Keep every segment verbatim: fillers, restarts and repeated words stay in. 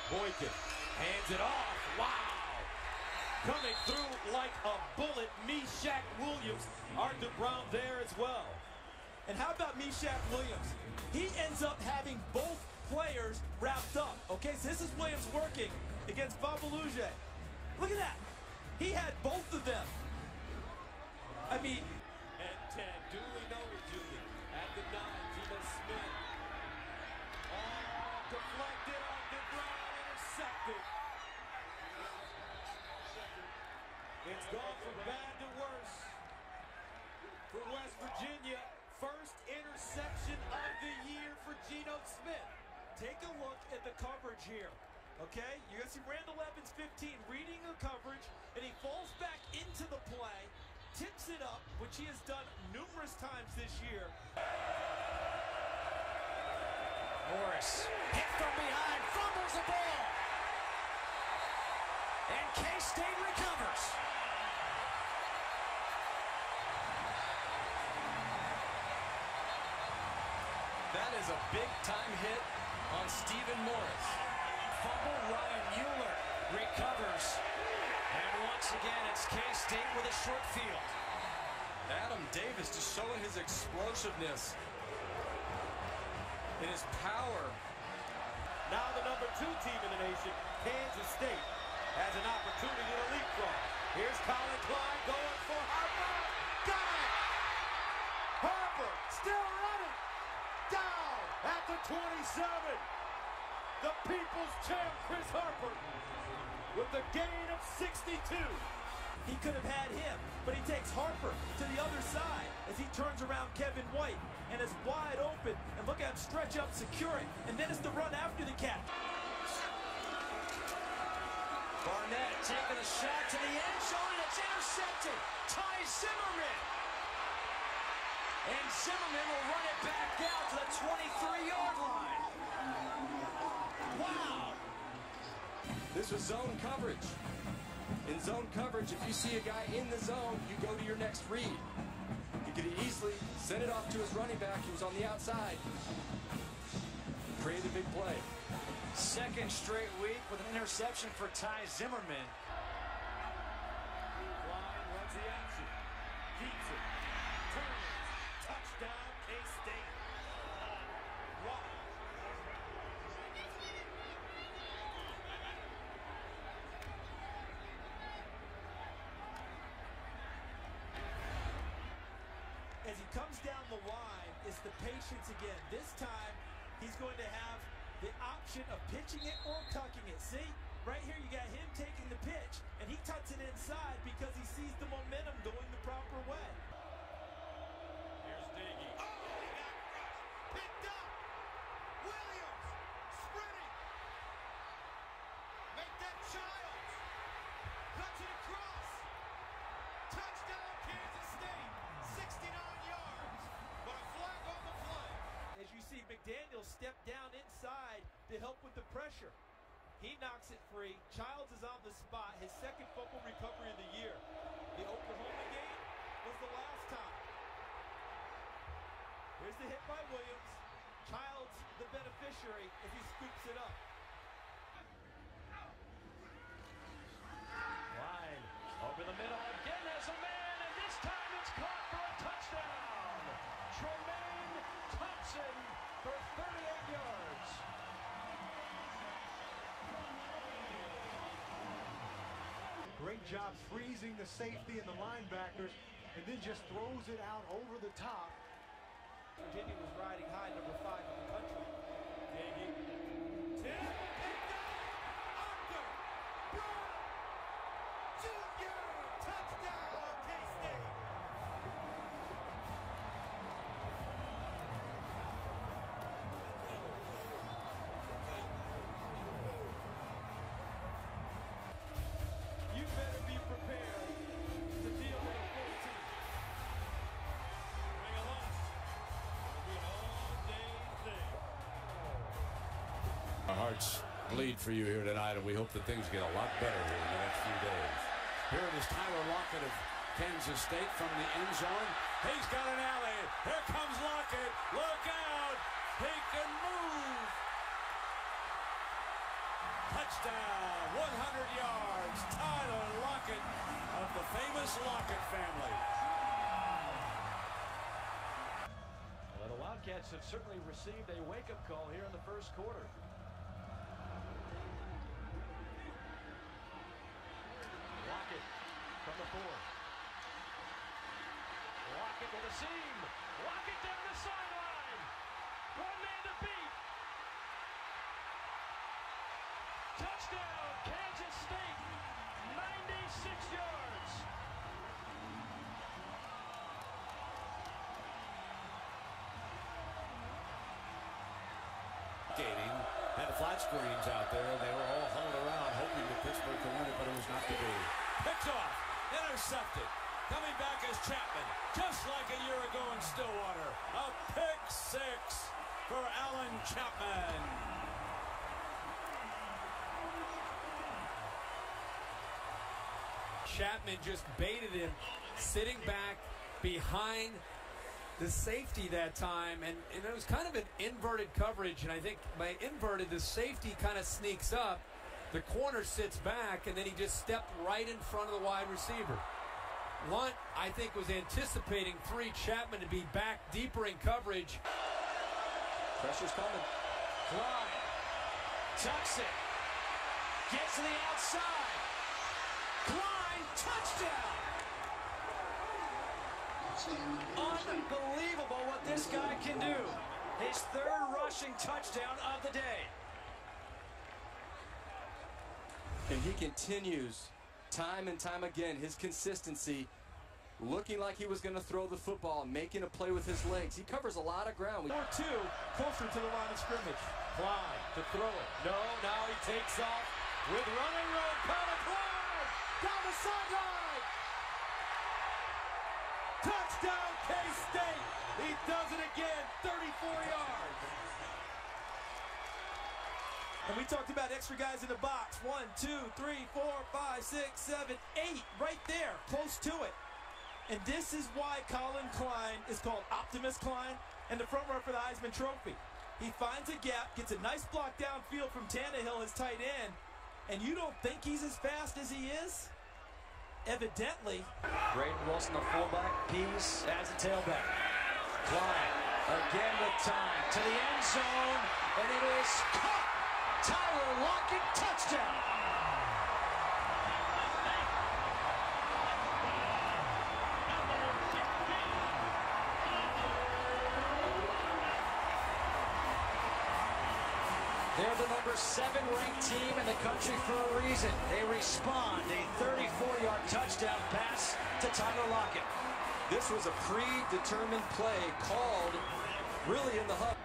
Boykin hands it off. Wow! Coming through like a bullet, Meshach Williams. Arthur Brown there as well. And how about Meshach Williams? He ends up having both players wrapped up. Okay, so this is Williams working against Babaluge. Look at that. He had both of them. I mean, and ten, duly noted, Julie. At the nine, Geno Smith. Oh, deflected on the ground, intercepted. It's gone from bad to worse for West Virginia. First interception of the year for Geno Smith. Take a look at the coverage here. Okay, you're gonna see Randall Evans, fifteen, reading the coverage, and he falls back into the play, tips it up, which he has done numerous times this year. Morris, hit from behind, fumbles the ball, and K-State recovers. That is a big-time hit on Stephen Morris. Fumble, Ryan Mueller recovers. And once again, it's K-State with a short field. Adam Davis just showing his explosiveness and his power. Now the number two team in the nation, Kansas State, has an opportunity to leapfrog. Here's Colin Klein going for Harper. Got it! Harper still running. Down at the twenty-seven. The people's champ, Chris Harper, with a gain of sixty-two. He could have had him, but he takes Harper to the other side as he turns around Kevin White and is wide open. And look at him stretch up, secure it, and then it's the run after the catch. Barnett taking a shot to the end zone, and it's intercepted. Ty Zimmerman. And Zimmerman will run it back out to the twenty-three yard line. Wow! This was zone coverage. In zone coverage, if you see a guy in the zone, you go to your next read. He could easily send it off to his running back. He was on the outside. Created a big play. Second straight week with an interception for Ty Zimmerman. Klein runs the action. Keeps it. Turns. Touchdown, K-State. Wow. As he comes down the line, it's the patience again. This time, he's going to have the option of pitching it or tucking it. See, right here you got him taking the pitch, and he tucks it inside because he sees the momentum going the proper way. Here's Diggy. Oh, he got crushed. Picked up. Williams sprinting. Make that Childs. Cuts it across. Touchdown, Kansas State. sixty-nine yards. But a flag on the play. As you see, McDaniel step down inside to help with the pressure. He knocks it free. Childs is on the spot. His second fumble recovery of the year. The Oklahoma game was the last time. Here's the hit by Williams. Childs the beneficiary as he scoops it up. Line over the middle again has a man, and this time it's caught for a touchdown. Tremaine Thompson for thirty-eight yards. Great job freezing the safety and the linebackers, and then just throws it out over the top. Virginia was riding high, number five in the country. Diggy. Ten. Picked up. Arthur Brown Junior Touchdown, K-State. You better be prepared to deal with a full team. Bring a lunch. It'll be an all-day thing. Our hearts bleed for you here tonight, and we hope that things get a lot better here in the next few days. Here it is Tyler Lockett of Kansas State from the end zone. He's got an alley. Here comes Lockett. Look out. He can move. touchdown, one hundred yards. Tyler Lockett of the famous Lockett family. Well, the Wildcats have certainly received a wake-up call here in the first quarter. Lockett from the four. Lockett with a seam. Lockett down the sideline. One man to beat. Touchdown, Kansas State. ninety-six yards. Had the flat screens out there. They were all huddled around hoping that Pittsburgh could win it, but it was not to be. Picked off. Intercepted. Coming back is Chapman. Just like a year ago in Stillwater. A pick six for Alan Chapman. Chapman just baited him, sitting back behind the safety that time, and, and it was kind of an inverted coverage, and I think by inverted, the safety kind of sneaks up, the corner sits back, and then he just stepped right in front of the wide receiver. Lunt, I think, was anticipating three Chapman to be back deeper in coverage. Pressure's coming. Clyde tucks it, gets to the outside. Clyde, touchdown! Unbelievable what this guy can do. His third rushing touchdown of the day. And he continues time and time again, his consistency, looking like he was going to throw the football, making a play with his legs. He covers a lot of ground. Or two closer to the line of scrimmage. Clyde to throw it. No, now he takes off with running room. Colin Clyde down the sideline. Touchdown, K-State. He does it again, thirty-four yards. And we talked about extra guys in the box. One, two, three, four, five, six, seven, eight. Right there, close to it. And this is why Colin Klein is called Optimus Klein and the front runner for the Heisman Trophy. He finds a gap, gets a nice block downfield from Tannehill, his tight end, and you don't think he's as fast as he is? Evidently. Braden Wilson, the fullback, Pease as a tailback. Clyde again with time to the end zone, and it is caught. Tyler Lockett, touchdown. They're the number seven ranked team in the country for a reason. They respond. A thirty-four yard touchdown pass to Tyler Lockett. This was a predetermined play called really in the hub.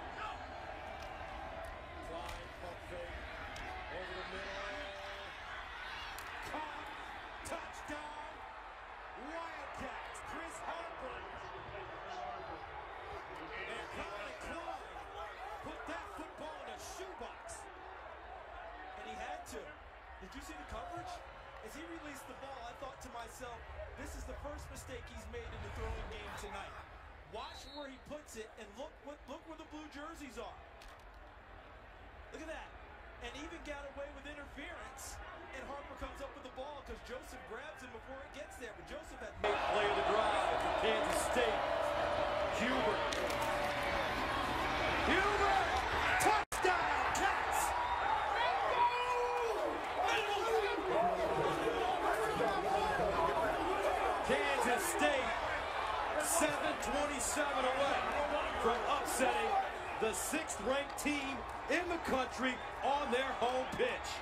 Did you see the coverage? As he released the ball, I thought to myself, this is the first mistake he's made in the throwing game tonight. Watch where he puts it, and look what look where the blue jerseys are. Look at that. And even got away with interference. And Harper comes up with the ball because Joseph grabs him before it gets there. But Joseph had Big play of the drive for Kansas State. Hubert. Hubert! Touchdown, Cats! Kansas State, seven twenty-seven away from upsetting the sixth ranked team in the country on their home pitch.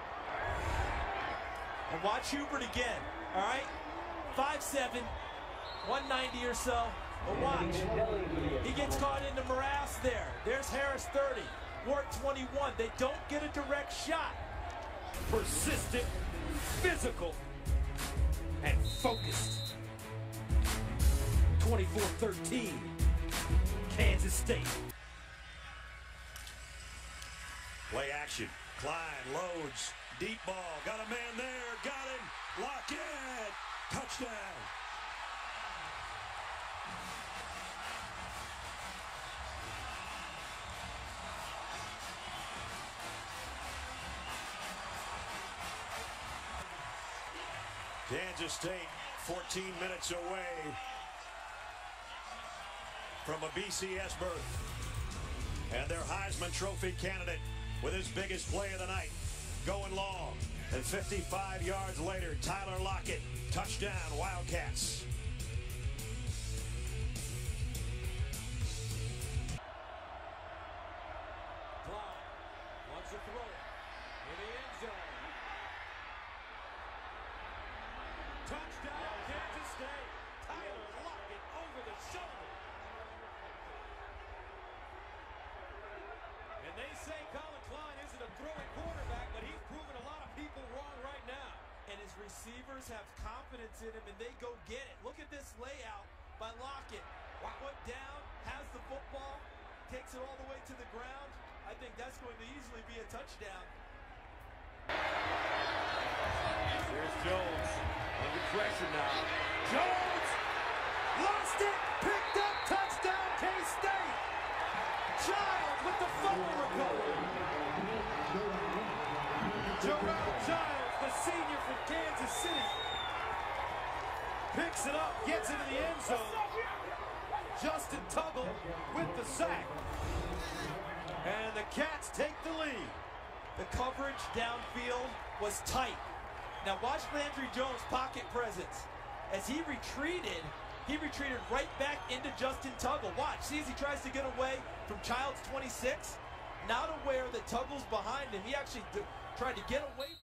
And watch Hubert again, all right? five seven, one ninety or so. But watch. He gets caught in the morass there. There's Harris thirty, Ward twenty-one. They don't get a direct shot. Persistent, physical, and focused. twenty-four thirteen, Kansas State. Play action. Klein loads. Deep ball. Got a man there. Got him. Lockett. Touchdown. Kansas State fourteen minutes away from a B C S berth. And their Heisman Trophy candidate with his biggest play of the night going long. And fifty-five yards later, Tyler Lockett, touchdown, Wildcats. Clyde wants to throw it in the end zone. Touchdown, Kansas State. Tyler Lockett over the shoulder. And they say Colin Klein isn't a throwing quarterback, but he's proven a lot of people wrong right now. And his receivers have confidence in him, and they go get it. Look at this layout by Lockett. Foot down, has the football, takes it all the way to the ground. I think that's going to easily be a touchdown. Here's Jones under pressure now. Jones lost it, picked up, touchdown, K-State. Child with the fumble recovery. Jerome Giles, the senior from Kansas City, picks it up, gets into the end zone. Justin Tuggle with the sack. And the Cats take the lead. The coverage downfield was tight. Now watch Landry Jones' pocket presence. As he retreated, he retreated right back into Justin Tuggle. Watch, see as he tries to get away from Child's twenty-six. Not aware that Tuggle's behind him. He actually tried to get away.